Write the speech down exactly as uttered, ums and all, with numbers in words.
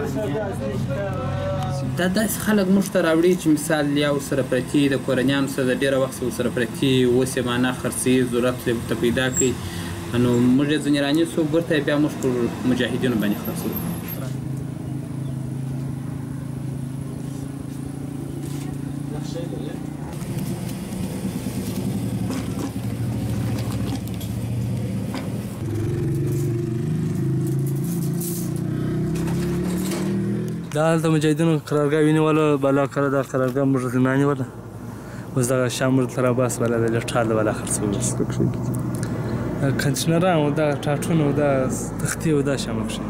دا داسې خلک موږ ته راوړي چې مثال یا ورسره پرتې د کورنیانو سره د ډېره وخت ورسره پرتې اوس یې معنا خرڅي ضرورت ورته پیدا کوي نو موږ یې ځینې رانیسو بیرته یې بیا موږ پر مجاهدینو باندې خرڅوو. دا هلته مجاهدینو قرارګاه ونیوله بالاخره دا قرارګاه موږ ته نانیوله اوس دغه شام موږ ته راباس بالا د لټال د بالا خرڅوو کنټینران و دا ټاټونه و دا تختې و دا شامه کښې